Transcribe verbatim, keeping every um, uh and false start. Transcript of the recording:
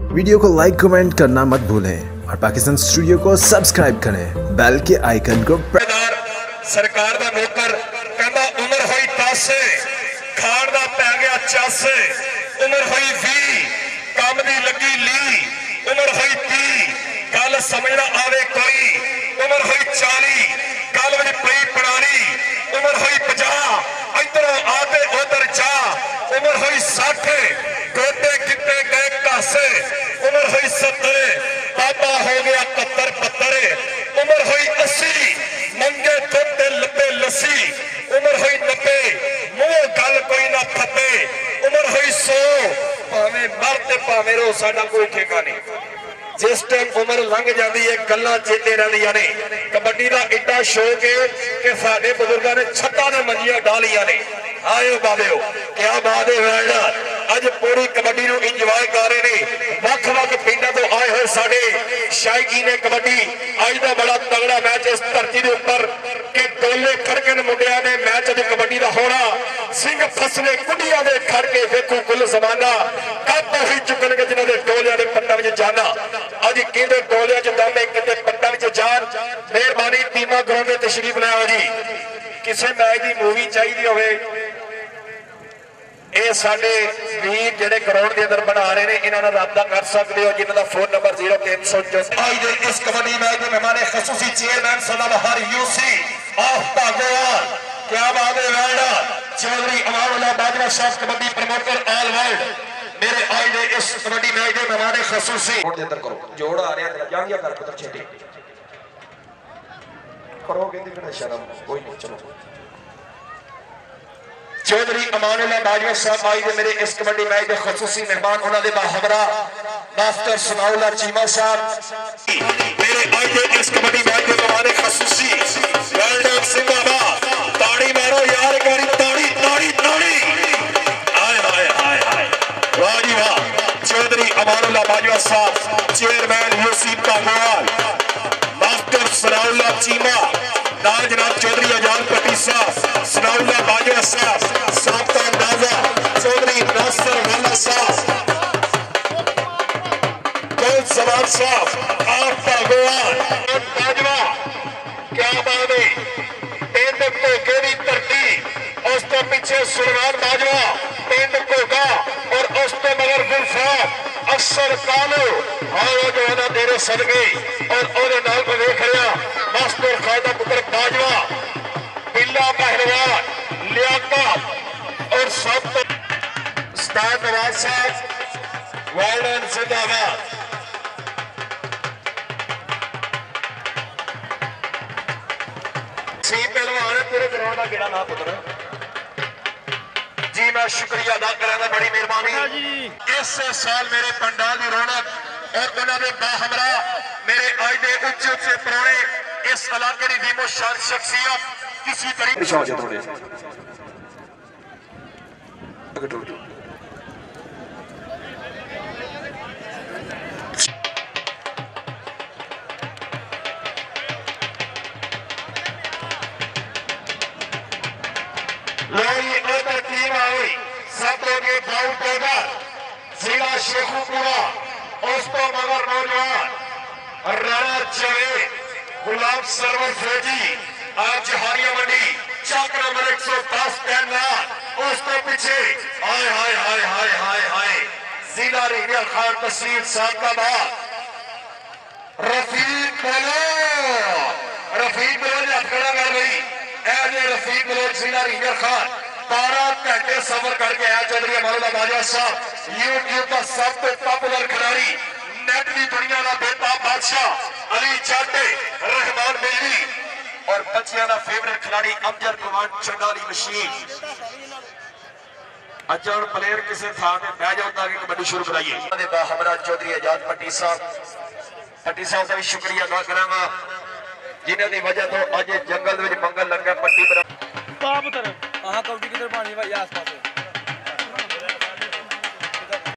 Video को like comment करना मत भूलें और पाकिस्तान स्टूडियो को सब्सक्राइब करें, बेल के आइकन को। सरकार दा नौकर कहंदा उम्र होई दस खाण दा पै गया चस, उम्र होई भी काम दी लगी ली, उम्र होई ती गल समझ ना आवे कोई, उम्र होई चाली गल विच पई पड़ानी, उम्र होई पचास इधरों आते उधर जा, उम्र होई साठ गोते किते गए घस, उम्र हुई सत्तर बाबा हो गया कत्तर पत्तर, उम्र हुई अस्सी मंगे दुध लब्बे लस्सी, उम्र हुई नब्बे मुंह गल कोई ना फते, उम्र हुई सौ भावे मरते भावे रो साडा कोई ठेका नहीं। जिस टाइम उम्र लंघ जाती है गल्लां चेते रहिंदियां ने। कबड्डी का एडा शौक है कि साडे बुजुर्गों ने छत्तां ने मंजियां डालियां ने। आयो बाबेओ क्या बात है वर्ल्ड अज पूरी कबड्डी नूं इंजॉय कर रहे हैं। वख वख पिंडां तो आए हुए साडे शायकी ने कबड्डी अज दा बड़ा तगड़ा मैच इस धरती के उपर कि डोले खड़कन मुंडिया ने मैच अज कबड्डी का होना। सिंह फसले कुंडियां दे खड़ के देखो कुल जमाना कब ही चुकणगे जिन्हां दे डोलियां दे पट्टां विच जाना। अज किहदे डोलियां च दम है किते पट्टां विच जान। मेहरबानी टीमां ग्राउंड ते तशरीफ लाओ जी। किसी मैच की मूवी चाहिए होवे ये साडे वीर जिहड़े ग्राउंड के अंदर बना रहे हैं इन्हां नाल राबता कर सकते हो जिन्हां दा फोन नंबर जीरो तीन सौ चौसठ। इस कबड्डी मैच के मेहमान खसूसी चेयरमैन सदाबहार यूसी ऑफ भागोवाल क्या बात है वर्ल्ड चौधरी अमानुल्लाह बाजवा साहब कबड्डी प्रमोटर ऑल वर्ल्ड मेरे आज दे इस कबड्डी मैच के मेहमान खसूसी के अंदर करो जोड़ आ रहा है जांगिया कर पुत्र छेती करो कहते बिना शर्म कोई नहीं। चलो चौधरी अमानुल्लाह बाजवा साहब आई दे मेरे इस कबड्डी मैच के खसूसी मेहमान उन्होंने बाहबरा मास्टर सनाउल्लाह चीमा साहब मेरे आज दे इस कबड्डी मैच के मेहमान खसूसी वर्ल्ड जिंदाबाद। ताड़ी मारो यार एक बारी ताड़ी ताड़ी ताड़ी आए हाय हाय हाय वाह जी वाह। Chaudhary Amanullah Bajwa sahab chairman UC Bhagowal master Sanaullah Cheema नाल जनाब चौधरी आजाद पट्टी साहब सनाउल्लाह बाजवा साहब साबका अंदाजा चौधरी नासिर वाला साहब गोल सवार साहब आप भागोवाल बाजवा क्या बात है। पिंड घोगे की धरती उस तो पीछे सुरवान बाजवा पिंड घोगा और उस तो मगर गुलफाम अक्सर कालो आओ जो है ना तेरे सदके और ओदे नाल को देख रहा मास्टर खादा पुत्र बाजवा बिल्ला पहलवान लियाकत और सब उस्ताद नवाज साहब वर्ल्ड जिंदाबाद। सी पहलवान पूरे ग्राउंड का गेड़ा ना पुत्र जी मैं शुक्रिया अदा करा बड़ी मेहरबानी। इस साल मेरे पंडाल की रौनक और उन्होंने बाहमरा मेरे आज के उच्चे उच्चे परौने इस इलाके की दीमो शान शख्सियत किसी तरीके टीम आई सब लोग बाउट देकर जिला शेखुपुरा उस तो मगर नौजवान राणा चवे गुलाब सरवर फौजी आज हारिया मंडी चक नंबर एक सौ दस तैनात उस तो पीछे हाय हाय हाय हाय हाय हाय जिला रिया खान तस्वीर साहब का बात रफीक बोलो रफीक बोलो खड़ा कर गई ऐसे रफीक बोलो जिला रिया खान बारह घंटे सफर करके आया चौधरी अमानुल्लाह बाजवा साहब यूट्यूब का सबसे पॉपुलर खिलाड़ी नेट की दुनिया का बेताब बादशाह अली चाटे रहमान बेली और बच्चियों का फेवरेट खिलाड़ी अमजद कमांड चंडाली मशीन अजर प्लेयर किसी थां पे बह जाओ ताकि कबड्डी शुरू कराइए। बाहमरा चौधरी आजाद पट्टी साहब पट्टी साहब का भी शुक्रिया अदा करांगा जिन्हों की वजह तो अज जंगल में मंगल लगा पट्टी बना कबड्डी किधर पानी भाई आस पास